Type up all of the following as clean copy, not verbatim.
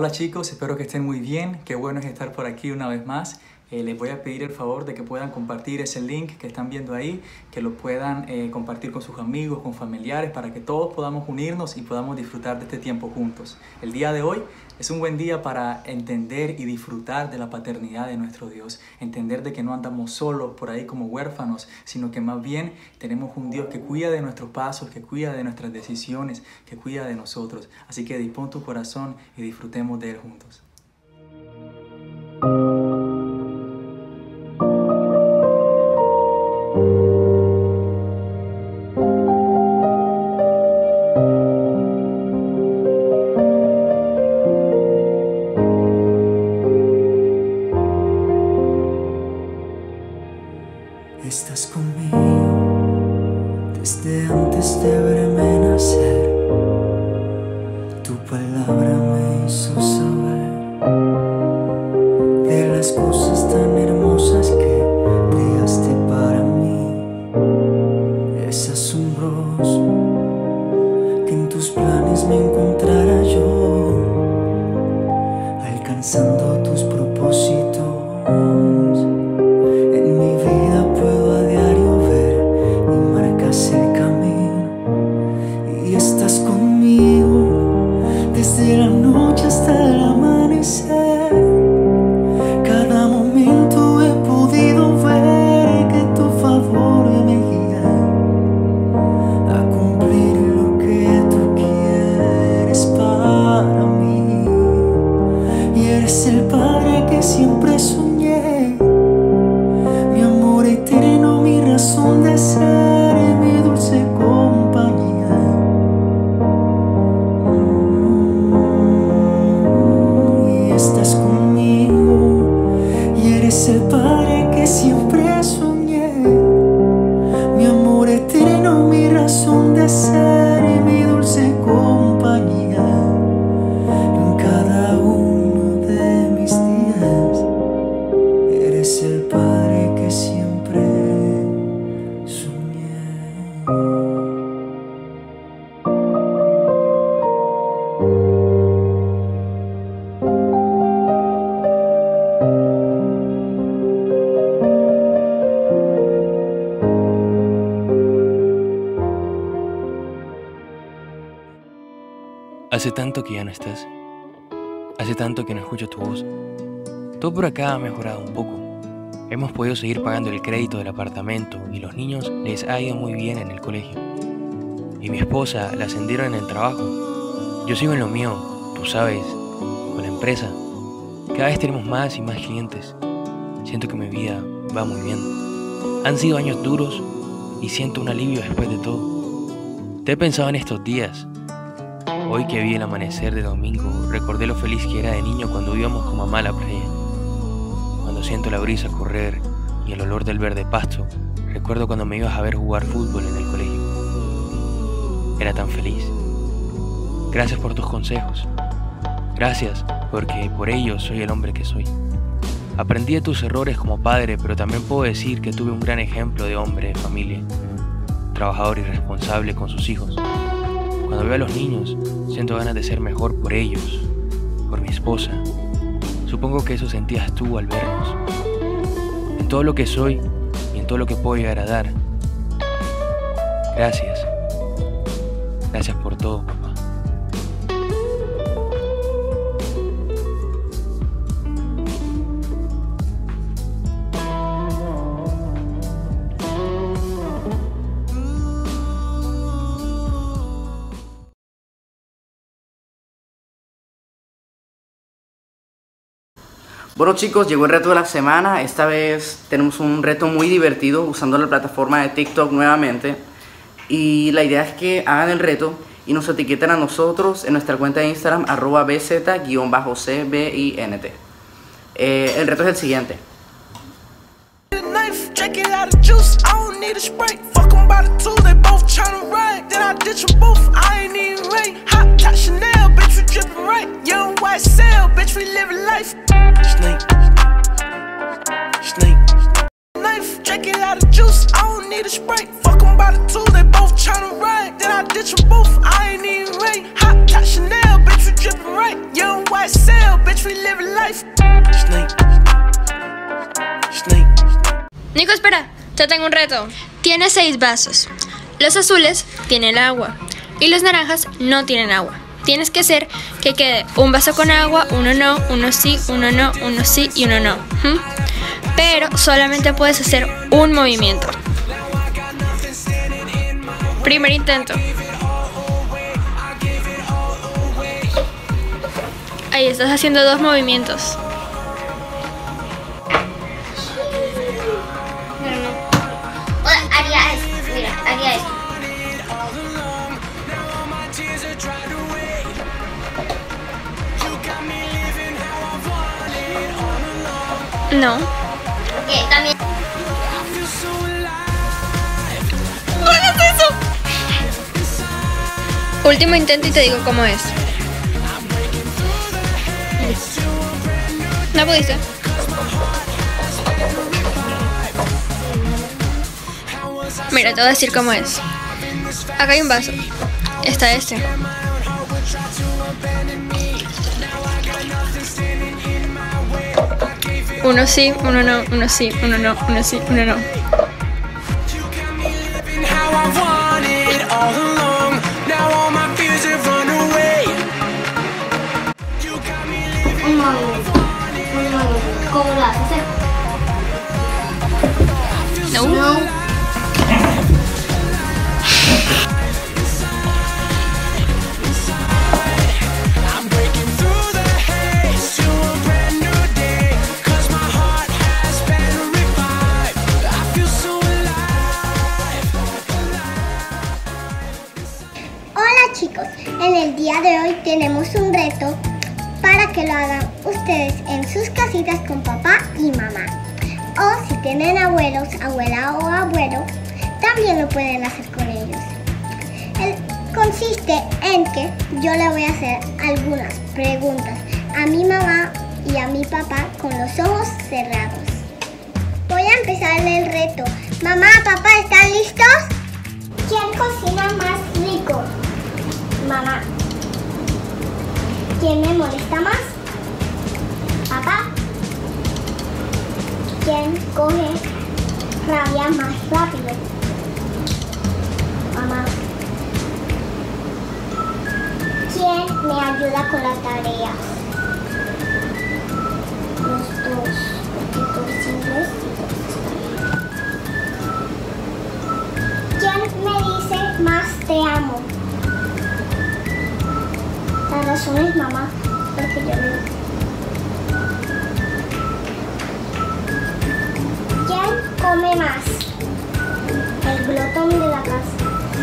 Hola chicos, espero que estén muy bien. Qué bueno es estar por aquí una vez más. Les voy a pedir el favor de que puedan compartir ese link que están viendo ahí, que lo puedan compartir con sus amigos, con familiares, para que todos podamos unirnos y podamos disfrutar de este tiempo juntos. El día de hoy es un buen día para entender y disfrutar de la paternidad de nuestro Dios. Entender de que no andamos solos por ahí como huérfanos, sino que más bien tenemos un Dios que cuida de nuestros pasos, que cuida de nuestras decisiones, que cuida de nosotros. Así que dispón tu corazón y disfrutemos de Él juntos. Estás conmigo desde antes de verme nacer. Tu palabra me hizo saber de las cosas tan hermosas que creaste para mí. Es asombroso que en tus planes me encontrara yo, alcanzando tus propósitos. Desde la noche hasta el amanecer, cada momento he podido ver que tu favor me guía a cumplir lo que tú quieres para mí. Y eres el Padre que siempre soñé, mi amor eterno, mi razón de ser, mi dulce compañía. Estás conmigo y eres el Padre que siempre soñé, mi amor eterno, mi razón de ser y mi dulce compañía en cada uno de mis días. Eres el Padre que siempre soñé. Hace tanto que ya no estás, hace tanto que no escucho tu voz. Todo por acá ha mejorado un poco. Hemos podido seguir pagando el crédito del apartamento y los niños les ha ido muy bien en el colegio. Y mi esposa la ascendieron en el trabajo. Yo sigo en lo mío, tú sabes, con la empresa. Cada vez tenemos más y más clientes. Siento que mi vida va muy bien. Han sido años duros y siento un alivio después de todo. Te he pensado en estos días. Hoy que vi el amanecer de domingo, recordé lo feliz que era de niño cuando íbamos con mamá a la playa. Cuando siento la brisa correr y el olor del verde pasto, recuerdo cuando me ibas a ver jugar fútbol en el colegio. Era tan feliz. Gracias por tus consejos. Gracias porque por ellos soy el hombre que soy. Aprendí de tus errores como padre, pero también puedo decir que tuve un gran ejemplo de hombre de familia, trabajador y responsable con sus hijos. Cuando veo a los niños, siento ganas de ser mejor por ellos, por mi esposa. Supongo que eso sentías tú al vernos. En todo lo que soy y en todo lo que puedo llegar a dar. Gracias. Gracias por todo, papá. Bueno chicos, llegó el reto de la semana. Esta vez tenemos un reto muy divertido usando la plataforma de TikTok nuevamente. Y la idea es que hagan el reto y nos etiqueten a nosotros en nuestra cuenta de Instagram @bz_cbint. El reto es el siguiente. Then I ditch them both, I ain't even ready. Hot top Chanel, bitch, we drippin' right. Young white cell, Nico, espera, te tengo un reto. Tienes 6 vasos. Los azules tienen agua y los naranjas no tienen agua. Tienes que hacer que quede un vaso con agua, uno no, uno sí, uno no, uno sí y uno no. Pero solamente puedes hacer un movimiento. Primer intento. Ahí estás haciendo 2 movimientos. Haría esto, mira, haría esto. No. ¿Qué? También. ¡No hagas eso! Último intento y te digo cómo es. ¿No pudiste? Mira, te voy a decir cómo es. Acá hay un vaso. Está este. Uno sí, uno no, uno sí, uno no, uno sí, uno no. Un movimiento. ¿Cómo lo haces? No. Hola chicos, en el día de hoy tenemos un reto para que lo hagan ustedes en sus casitas con papá y mamá. O si tienen abuelos, abuela o abuelo, también lo pueden hacer con ellos. Consiste en que yo le voy a hacer algunas preguntas a mi mamá y a mi papá con los ojos cerrados. Voy a empezar el reto. Mamá, papá, ¿están listos? ¿Quién cocina más rico? Mamá. ¿Quién me molesta más? Papá. ¿Quién coge rabia más rápido? Mamá. ¿Quién me ayuda con la tarea? Los dos, porque tú eres inglés y tú eres español. ¿Quién me dice más te amo? La razón es mamá, porque yo no. ¿Quién come más? El glotón de la casa.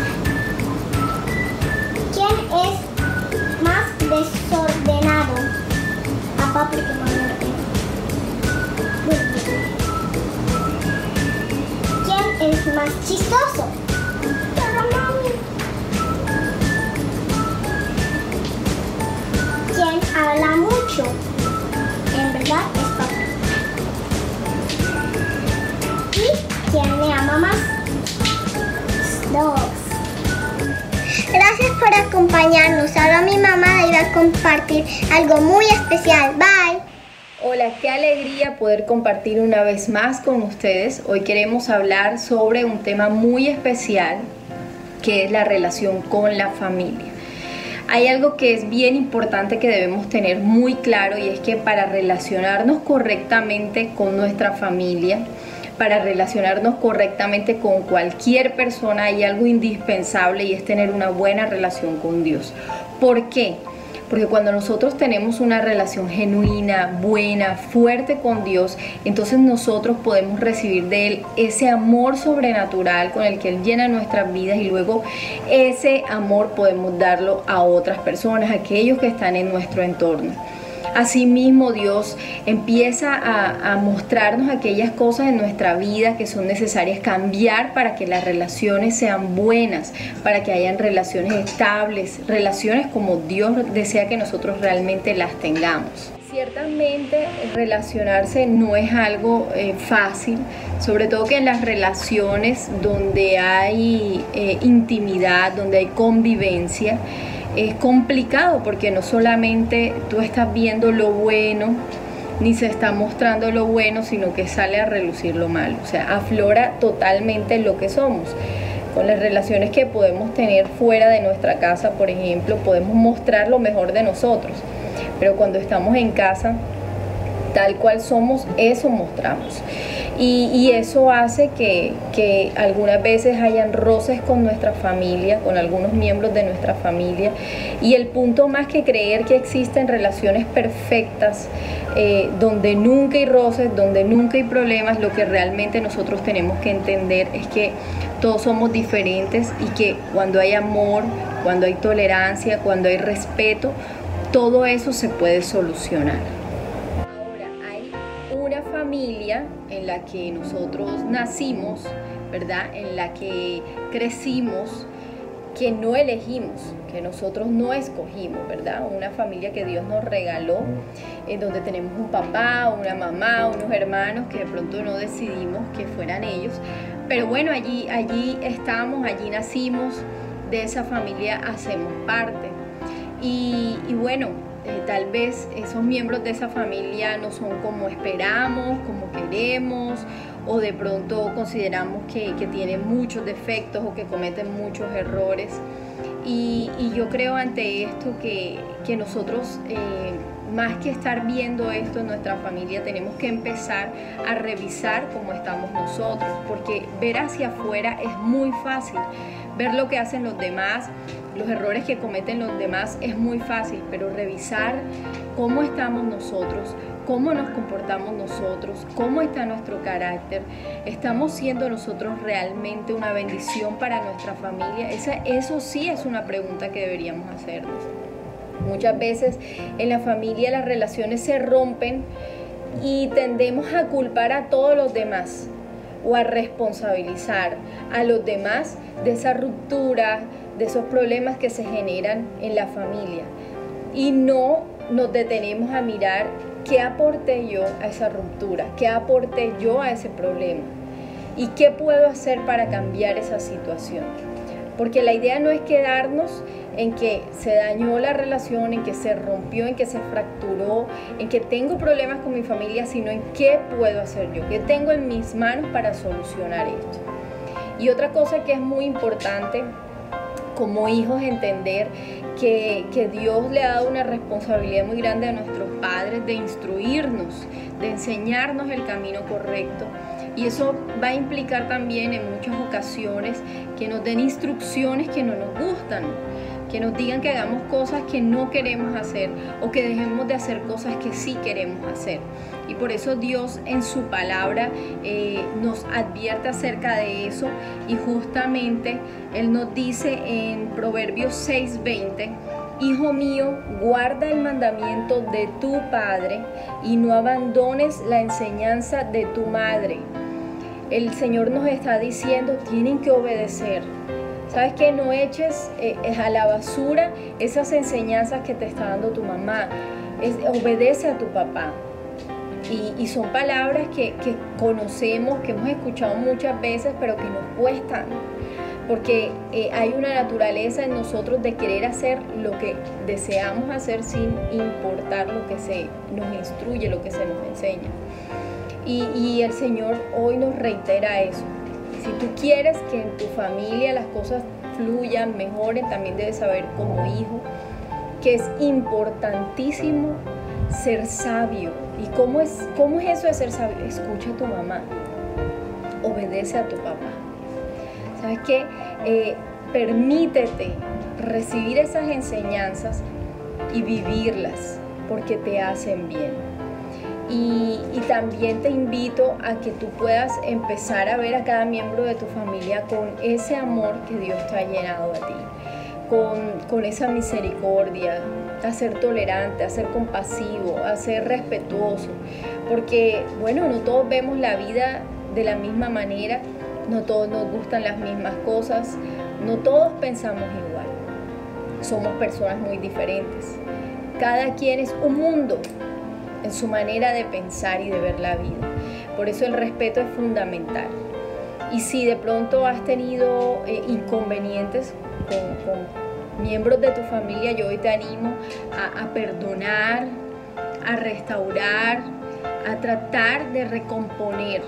¿Quién es más desordenado? Papá, porque mami no tiene. ¿Quién es más chistoso? ¿Quién habla mucho? En verdad es papá. ¿Y quién me ama más? Dos. Gracias por acompañarnos. Ahora mi mamá le va a compartir algo muy especial. Bye. Hola, qué alegría poder compartir una vez más con ustedes. Hoy queremos hablar sobre un tema muy especial, que es la relación con la familia. Hay algo que es bien importante que debemos tener muy claro, y es que para relacionarnos correctamente con nuestra familia, para relacionarnos correctamente con cualquier persona, hay algo indispensable, y es tener una buena relación con Dios. ¿Por qué? Porque cuando nosotros tenemos una relación genuina, buena, fuerte con Dios, entonces nosotros podemos recibir de Él ese amor sobrenatural con el que Él llena nuestras vidas, y luego ese amor podemos darlo a otras personas, a aquellos que están en nuestro entorno. Asimismo, Dios empieza a mostrarnos aquellas cosas en nuestra vida que son necesarias cambiar para que las relaciones sean buenas, para que hayan relaciones estables, relaciones como Dios desea que nosotros realmente las tengamos. Ciertamente relacionarse no es algo fácil, sobre todo que en las relaciones donde hay intimidad, donde hay convivencia, es complicado, porque no solamente tú estás viendo lo bueno ni se está mostrando lo bueno, sino que sale a relucir lo malo. O sea, aflora totalmente lo que somos. Con las relaciones que podemos tener fuera de nuestra casa, por ejemplo, podemos mostrar lo mejor de nosotros. Pero cuando estamos en casa, tal cual somos, eso mostramos. Y eso hace que algunas veces hayan roces con nuestra familia, con algunos miembros de nuestra familia. Y el punto, más que creer que existen relaciones perfectas, donde nunca hay roces, donde nunca hay problemas, lo que realmente nosotros tenemos que entender es que todos somos diferentes y que cuando hay amor, cuando hay tolerancia, cuando hay respeto, todo eso se puede solucionar. Familia en la que nosotros nacimos, ¿verdad? En la que crecimos, que no elegimos, que nosotros no escogimos, ¿verdad? Una familia que Dios nos regaló, en donde tenemos un papá, una mamá, unos hermanos que de pronto no decidimos que fueran ellos, pero bueno, allí estamos, allí nacimos, de esa familia hacemos parte. Y bueno, tal vez esos miembros de esa familia no son como esperamos, como queremos, o de pronto consideramos que tienen muchos defectos o que cometen muchos errores. Y yo creo ante esto que nosotros, más que estar viendo esto en nuestra familia, tenemos que empezar a revisar cómo estamos nosotros, porque ver hacia afuera es muy fácil. Ver lo que hacen los demás, los errores que cometen los demás es muy fácil, pero revisar cómo estamos nosotros, cómo nos comportamos nosotros, cómo está nuestro carácter, ¿estamos siendo nosotros realmente una bendición para nuestra familia? Eso sí es una pregunta que deberíamos hacernos. Muchas veces en la familia las relaciones se rompen y tendemos a culpar a todos los demás o a responsabilizar a los demás de esa ruptura, de esos problemas que se generan en la familia, y no nos detenemos a mirar qué aporté yo a esa ruptura, qué aporté yo a ese problema y qué puedo hacer para cambiar esa situación. Porque la idea no es quedarnos en que se dañó la relación, en que se rompió, en que se fracturó, en que tengo problemas con mi familia, sino en qué puedo hacer yo, qué tengo en mis manos para solucionar esto. Y otra cosa que es muy importante como hijos, entender que Dios le ha dado una responsabilidad muy grande a nuestros padres de instruirnos, de enseñarnos el camino correcto. Y eso va a implicar también en muchas ocasiones que nos den instrucciones que no nos gustan, que nos digan que hagamos cosas que no queremos hacer o que dejemos de hacer cosas que sí queremos hacer. Y por eso Dios en su palabra nos advierte acerca de eso, y justamente Él nos dice en Proverbios 6:20: Hijo mío, guarda el mandamiento de tu padre y no abandones la enseñanza de tu madre. El Señor nos está diciendo, tienen que obedecer. ¿Sabes qué? No eches a la basura esas enseñanzas que te está dando tu mamá. Obedece a tu papá. Y son palabras que conocemos, que hemos escuchado muchas veces, pero que nos cuestan. Porque hay una naturaleza en nosotros de querer hacer lo que deseamos hacer sin importar lo que se nos instruye, lo que se nos enseña. Y el Señor hoy nos reitera eso. Si tú quieres que en tu familia las cosas fluyan, mejoren, también debes saber como hijo que es importantísimo ser sabio. ¿Y cómo es eso de ser sabio? Escucha a tu mamá, obedece a tu papá. ¿Sabes qué? Permítete recibir esas enseñanzas y vivirlas, porque te hacen bien. Y también te invito a que tú puedas empezar a ver a cada miembro de tu familia con ese amor que Dios te ha llenado a ti, con esa misericordia, a ser tolerante, a ser compasivo, a ser respetuoso, porque bueno, no todos vemos la vida de la misma manera, no todos nos gustan las mismas cosas, no todos pensamos igual, somos personas muy diferentes, cada quien es un mundo en su manera de pensar y de ver la vida. Por eso el respeto es fundamental. Y si de pronto has tenido inconvenientes con miembros de tu familia, yo hoy te animo a perdonar, a restaurar, a tratar de recomponer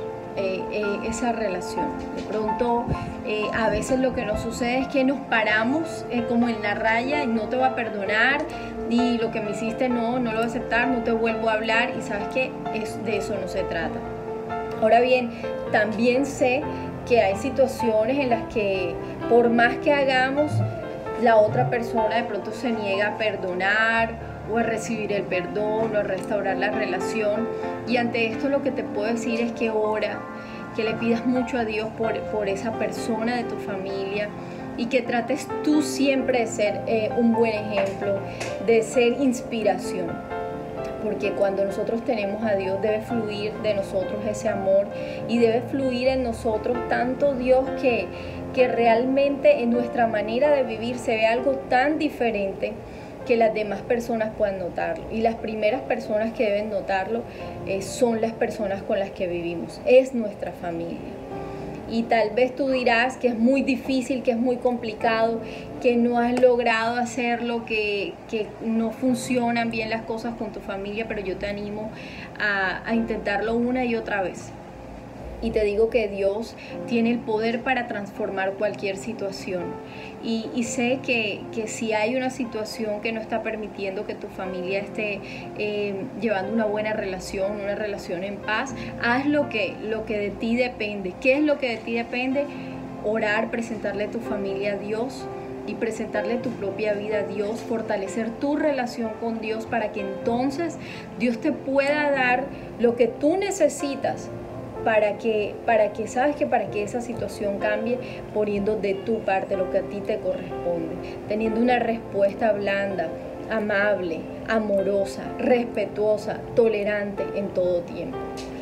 esa relación. De pronto a veces lo que nos sucede es que nos paramos como en la raya y no te voy a perdonar y lo que me hiciste no lo voy a aceptar, no te vuelvo a hablar, y sabes que de eso no se trata. Ahora bien, también sé que hay situaciones en las que por más que hagamos, la otra persona de pronto se niega a perdonar o a recibir el perdón o a restaurar la relación, y ante esto lo que te puedo decir es que ora, que le pidas mucho a Dios por esa persona de tu familia, y que trates tú siempre de ser un buen ejemplo, de ser inspiración, porque cuando nosotros tenemos a Dios debe fluir de nosotros ese amor y debe fluir en nosotros tanto Dios que realmente en nuestra manera de vivir se ve algo tan diferente que las demás personas puedan notarlo, y las primeras personas que deben notarlo son las personas con las que vivimos, es nuestra familia. Y tal vez tú dirás que es muy difícil, que es muy complicado, que no has logrado hacerlo, que no funcionan bien las cosas con tu familia, pero yo te animo a intentarlo una y otra vez. Y te digo que Dios tiene el poder para transformar cualquier situación. Y sé que si hay una situación que no está permitiendo que tu familia esté llevando una buena relación, una relación en paz, haz lo que de ti depende. ¿Qué es lo que de ti depende? Orar, presentarle a tu familia a Dios y presentarle tu propia vida a Dios, fortalecer tu relación con Dios para que entonces Dios te pueda dar lo que tú necesitas para que esa situación cambie, poniendo de tu parte lo que a ti te corresponde, teniendo una respuesta blanda, amable, amorosa, respetuosa, tolerante en todo tiempo,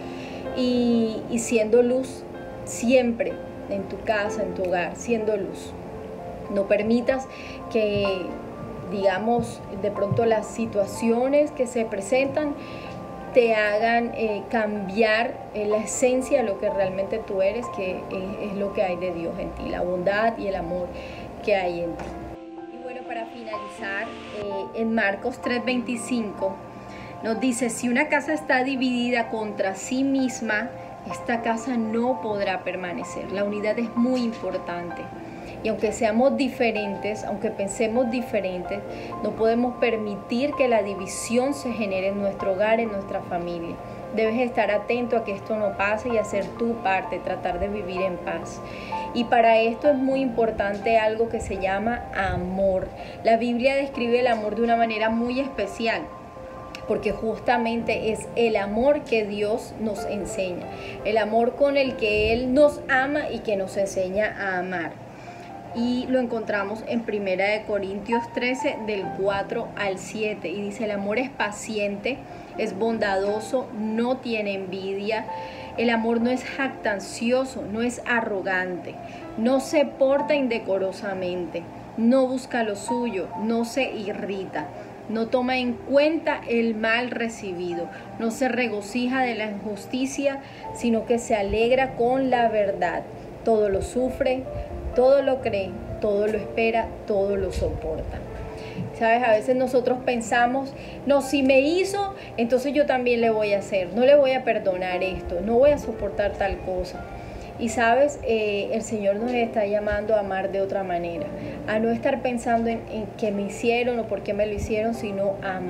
y siendo luz siempre en tu casa, en tu hogar, siendo luz. No permitas que, digamos, de pronto las situaciones que se presentan te hagan cambiar la esencia de lo que realmente tú eres, que es lo que hay de Dios en ti, la bondad y el amor que hay en ti. Y bueno, para finalizar, en Marcos 3:25 nos dice: si una casa está dividida contra sí misma, esta casa no podrá permanecer. La unidad es muy importante. Y aunque seamos diferentes, aunque pensemos diferentes, no podemos permitir que la división se genere en nuestro hogar, en nuestra familia. Debes estar atento a que esto no pase y hacer tu parte, tratar de vivir en paz. Y para esto es muy importante algo que se llama amor. La Biblia describe el amor de una manera muy especial, porque justamente es el amor que Dios nos enseña, el amor con el que Él nos ama y que nos enseña a amar. Y lo encontramos en 1 Corintios 13, del 4 al 7, y dice: el amor es paciente, es bondadoso, no tiene envidia, el amor no es jactancioso, no es arrogante, no se porta indecorosamente, no busca lo suyo, no se irrita, no toma en cuenta el mal recibido, no se regocija de la injusticia, sino que se alegra con la verdad. Todo lo sufre, todo lo cree, todo lo espera, todo lo soporta. ¿Sabes? A veces nosotros pensamos: no, si me hizo, entonces yo también le voy a hacer, no le voy a perdonar esto, no voy a soportar tal cosa. Y sabes, el Señor nos está llamando a amar de otra manera, a no estar pensando en qué me hicieron o por qué me lo hicieron, sino a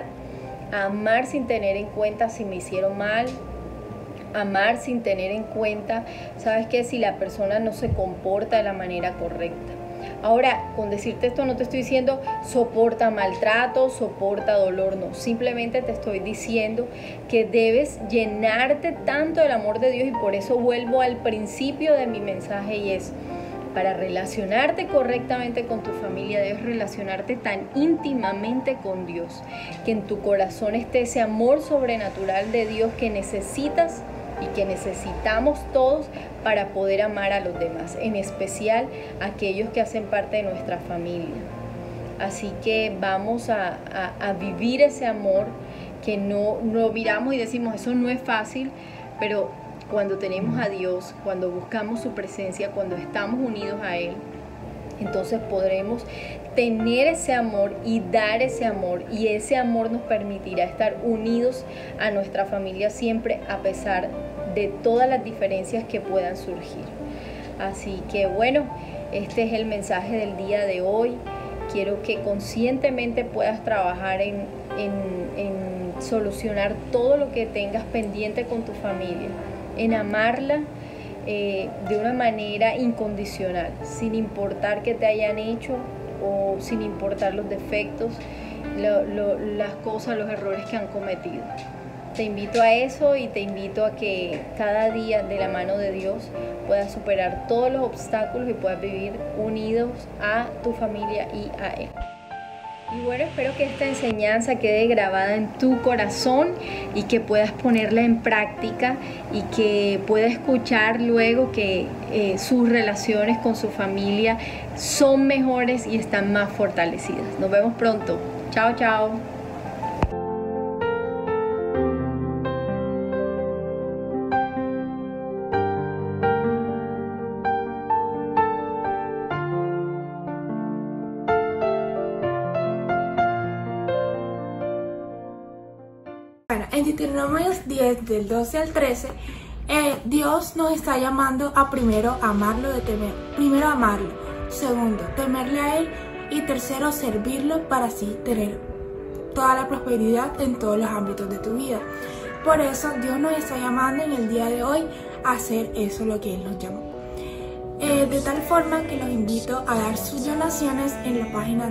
amar sin tener en cuenta si me hicieron mal, amar sin tener en cuenta, ¿sabes qué?, si la persona no se comporta de la manera correcta. Ahora, con decirte esto no te estoy diciendo soporta maltrato, soporta dolor, no. Simplemente te estoy diciendo que debes llenarte tanto del amor de Dios, y por eso vuelvo al principio de mi mensaje, y es: para relacionarte correctamente con tu familia debes relacionarte tan íntimamente con Dios, que en tu corazón esté ese amor sobrenatural de Dios que necesitas y que necesitamos todos para poder amar a los demás, en especial a aquellos que hacen parte de nuestra familia. Así que vamos a vivir ese amor, que no miramos y decimos: eso no es fácil, pero cuando tenemos a Dios, cuando buscamos su presencia, cuando estamos unidos a Él, entonces podremos tener ese amor y dar ese amor, y ese amor nos permitirá estar unidos a nuestra familia siempre, a pesar de todas las diferencias que puedan surgir. Así que bueno, este es el mensaje del día de hoy. Quiero que conscientemente puedas trabajar en solucionar todo lo que tengas pendiente con tu familia, en amarla de una manera incondicional, sin importar qué te hayan hecho o sin importar los defectos, las cosas, los errores que han cometido. Te invito a eso y te invito a que cada día de la mano de Dios puedas superar todos los obstáculos y puedas vivir unidos a tu familia y a Él. Y bueno, espero que esta enseñanza quede grabada en tu corazón y que puedas ponerla en práctica y que puedas escuchar luego que sus relaciones con su familia son mejores y están más fortalecidas. Nos vemos pronto. Chao, chao. Bueno, en Deuteronomios 10, del 12 al 13, Dios nos está llamando a primero amarlo, segundo, temerle a Él, y tercero, servirlo para así tener toda la prosperidad en todos los ámbitos de tu vida. Por eso Dios nos está llamando en el día de hoy a hacer eso, lo que Él nos llamó. De tal forma que los invito a dar sus donaciones en la página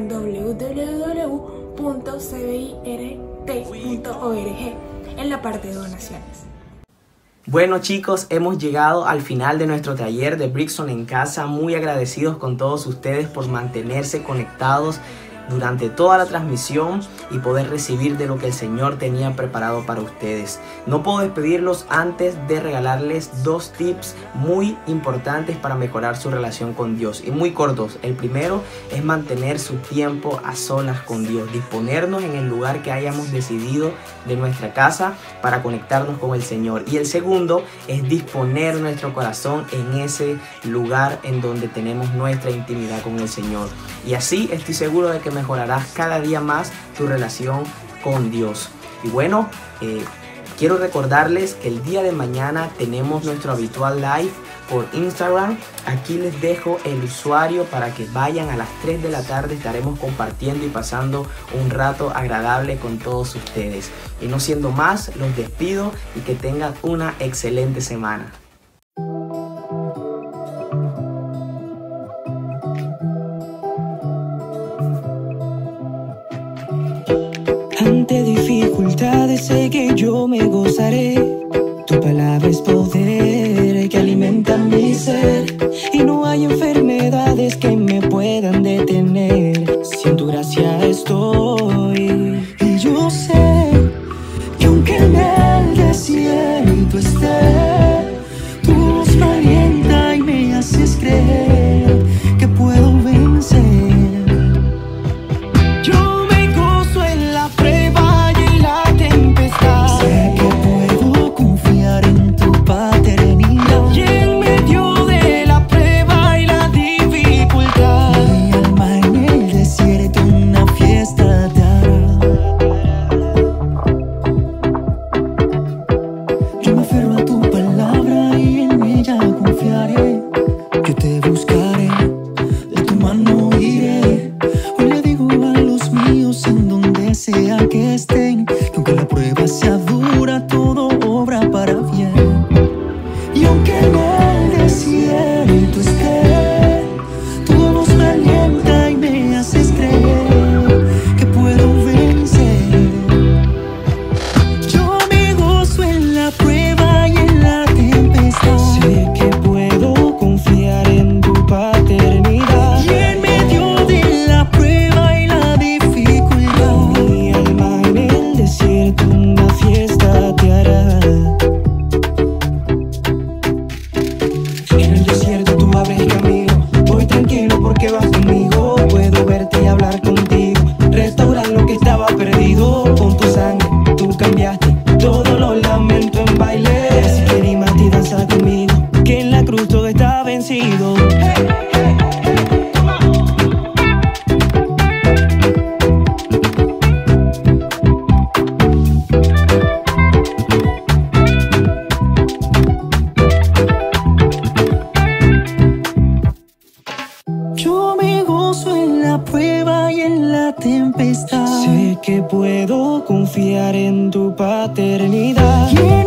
www.cbirt.org en la parte de donaciones. Bueno chicos, hemos llegado al final de nuestro taller de Brixton en casa. Muy agradecidos con todos ustedes por mantenerse conectados durante toda la transmisión y poder recibir de lo que el Señor tenía preparado para ustedes. No puedo despedirlos antes de regalarles 2 tips muy importantes para mejorar su relación con Dios, y muy cortos. El primero es mantener su tiempo a solas con Dios, disponernos en el lugar que hayamos decidido de nuestra casa para conectarnos con el Señor. Y el segundo es disponer nuestro corazón en ese lugar en donde tenemos nuestra intimidad con el Señor. Y así estoy seguro de que mejorarás cada día más tu relación con Dios. Y bueno, quiero recordarles que el día de mañana tenemos nuestro habitual live por Instagram. Aquí les dejo el usuario para que vayan a las 3 de la tarde. Estaremos compartiendo y pasando un rato agradable con todos ustedes. Y no siendo más, los despido y que tengan una excelente semana. Ante dificultades sé que yo me gozaré. Tu palabra es poder que alimenta mi ser, y no hay enfermedades que me puedan detener. Si en tu gracia estoy, y yo sé que aunque en el desierto esté, tu voz me alienta y me haces creer que puedo vencer. Todo lo lamento en baile. Si quieres más, danza conmigo. puedo confiar en tu paternidad.